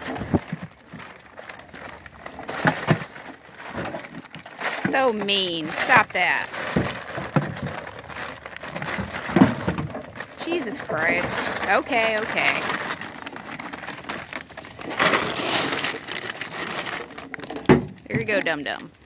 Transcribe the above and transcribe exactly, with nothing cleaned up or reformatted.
So mean. Stop that. Jesus Christ. Okay, okay. There you go, dum-dum.